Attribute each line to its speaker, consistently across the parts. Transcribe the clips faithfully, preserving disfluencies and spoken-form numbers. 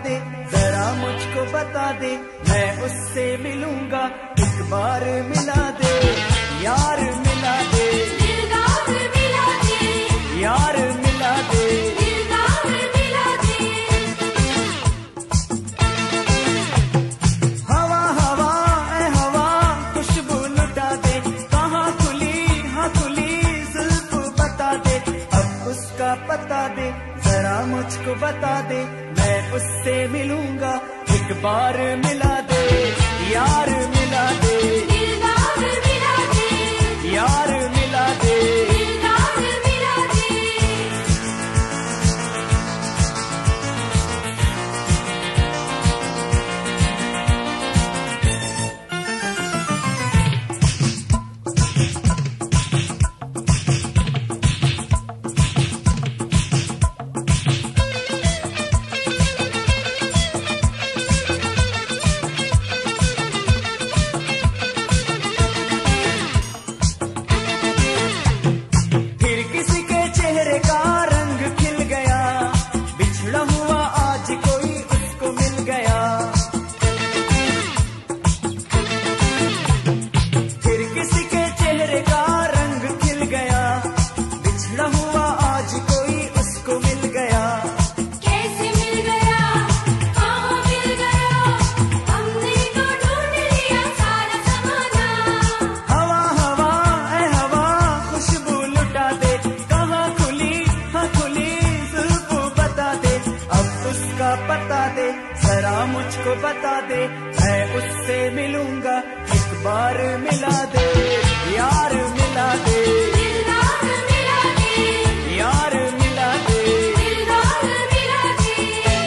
Speaker 1: दे, जरा मुझको बता दे, मैं उससे मिलूंगा, एक बार मिला दे, यार मिला दे,
Speaker 2: दिलदार मिला दे,
Speaker 1: यार मिला दे,
Speaker 2: दिलदार मिला दे।
Speaker 1: हवा हवा ऐ हवा खुशबू लुटा दे, कहाँ खुली हाँ खुली जुल्फ बता दे, अब उसका पता दे, जरा मुझको बता दे, मैं उससे मिलूंगा, एक बार मिला दे, यार मिला दे,
Speaker 2: दिलदार मिला दे,
Speaker 1: यार मिला दे।
Speaker 2: दिलदार मिला दे।
Speaker 1: फिर किसी के चेहरे का रंग खिल गया, बिछड़ा हुआ आज कोई उसको मिल गया। फिर किसी के चेहरे का रंग खिल गया, बिछड़ा हुआ आज कोई उसको मिल गया।
Speaker 2: कैसे मिल गया, कहाँ मिल गया, हमने तो ढूंढ लिया सारा ज़माना।
Speaker 1: हवा हवा ऐ हवा खुशबू लुटा दे, कहाँ खुली हाँ खुली जुल्फ बता दे, अब उसका पता दे, जरा मुझको बता दे, मैं उससे मिलूंगा, एक बार मिला दे, यार मिला दे,
Speaker 2: दिलदार मिला दे,
Speaker 1: यार मिला दे।
Speaker 2: दिलदार मिला दे।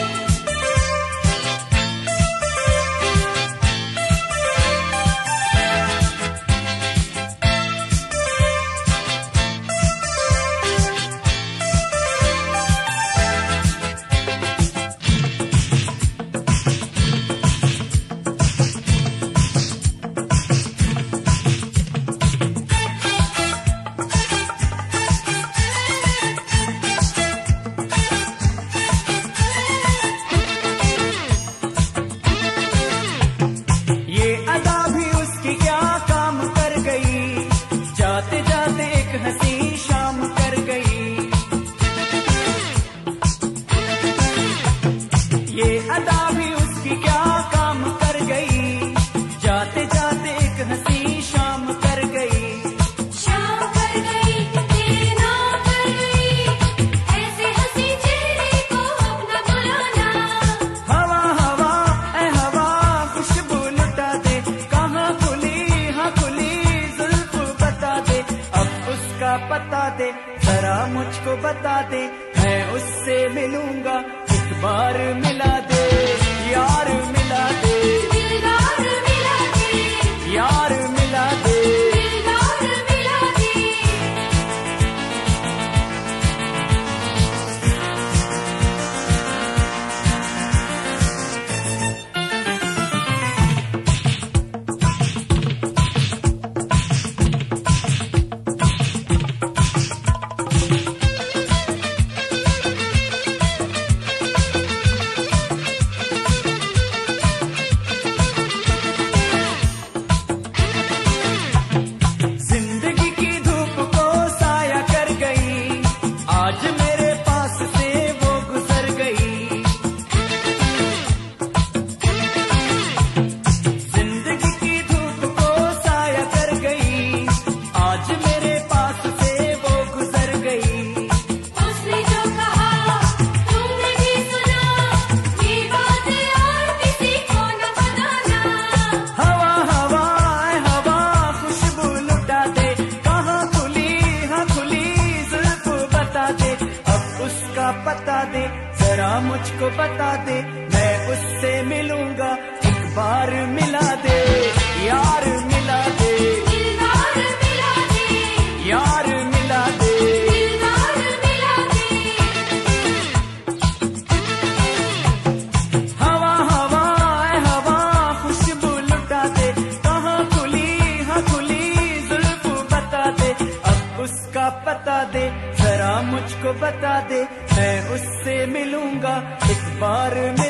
Speaker 1: ये अदा भी उसकी क्या काम कर गई, जाते जाते एक हंसी शाम कर गई। ये अदा भी उसकी क्या काम कर गई, जाते जाते एक हंसी शाम कर गई।
Speaker 2: शाम कर गई, तेरे नाम कर गई, ऐसे हंसी चेहरे को अपना बुलाना।
Speaker 1: हवा हवा ऐ हवा खुशबू लुटा दे, कहाँ खुली हाँ खुली जुल्फ बता दे, अब उसका पता दे, जरा मुझको बता दे, मैं उससे मिलूंगा, एक बार मिला दे, यार मिला दे,
Speaker 2: दिलदार मिला दे,
Speaker 1: यार मिला दे।
Speaker 2: दिलदार मिला दे।
Speaker 1: जिंदगी की धूप को साया कर गई, आज मेरे पास से वो गुजर गई। जिंदगी की धूप को साया कर गई, आज मेरे पास से वो गुजर गई।
Speaker 2: उसने जो कहा तुमने भी सुना, ये बातें और किसी को न बताना।
Speaker 1: हवा हवा ऐ हवा खुशबू लुटा दे, कहाँ खुली हाँ खुली जुल्फ बता दे, अब उसका पता दे, जरा मुझको बता दे, मैं उससे मिलूंगा, एक बार मिला दे, यार मिला दे,
Speaker 2: दिलदार मिला दे,
Speaker 1: यार मिला दे।
Speaker 2: दिलदार मिला दे।
Speaker 1: हवा हवा ऐ हवा खुशबू लुटा दे, कहाँ खुली हाँ खुली जुल्फ बता दे, अब उसका पता दे, जरा मुझको बता दे, मैं उससे मिलूंगा, एक बार मिला